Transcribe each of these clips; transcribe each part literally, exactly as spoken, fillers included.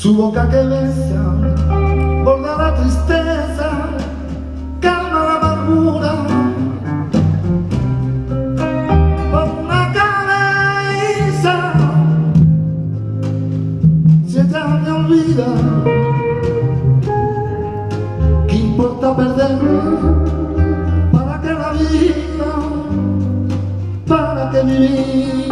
Su boca que besa borda la tristeza, calma la amargura. Por una cabeza, si ella me olvida, ¿qué importa perderme? ¿Para qué la vida? ¿Para qué vivir?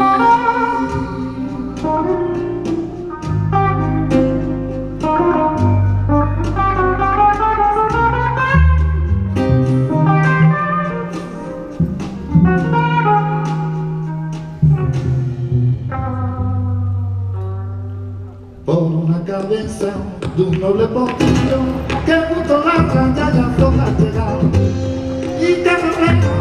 Por una cabeza de un noble potrillo que junto a la raya ya floja llegar y que refleja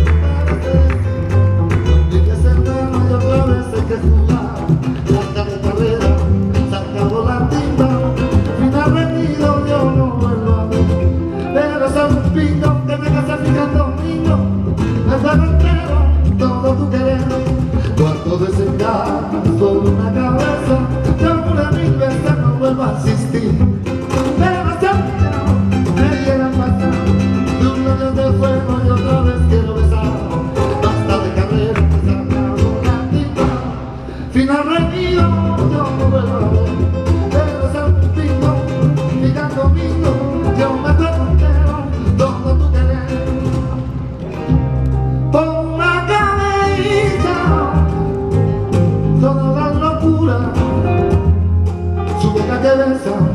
donde hay que ser bueno y otra vez hay que jugar. Larga de carrera, se acabó la timba, final rendido yo no vuelvo a ver, pero soy un pito que me casa fijando domingo, el juego entero, todo tu querer, cuánto desengaño por una cabeza. Mil veces no vuelvo a insistir, pero siempre me llegan pasar de un labios de fuego y otra vez quiero besar. Basta de carrera, que se acabó la tinta, final reñido yo no vuelvo a ver, pero ser un pinto, digan conmigo, yo me acuerdo entero, todo tu querer. Por una cabeza, toda la locura, su boca que besa